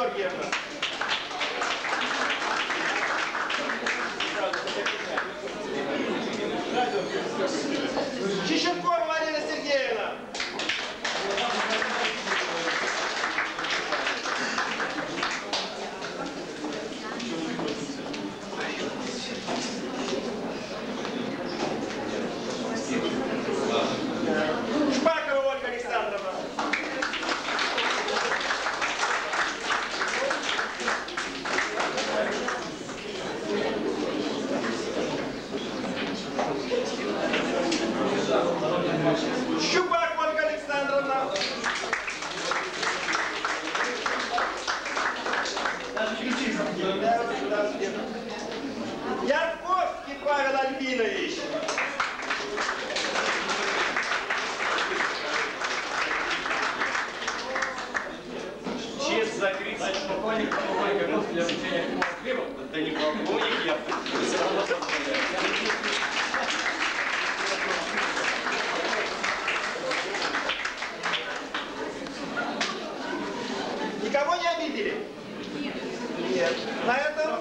Георгиевна. Чищенкова Марина Сергеевна. Шпакова Ольга Александровна. Щупак Ольга Александровна. Янковский Павел Альбинович. Честь закрыть. Значит, полковник вернулся для вручения хлеба. Да не полковник, я все равно поздравляю. Никого не обидели? Нет. На этом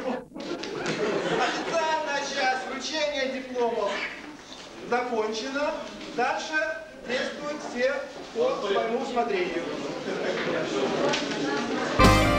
официальная часть вручения дипломов закончена. Дальше действуют все по своему усмотрению.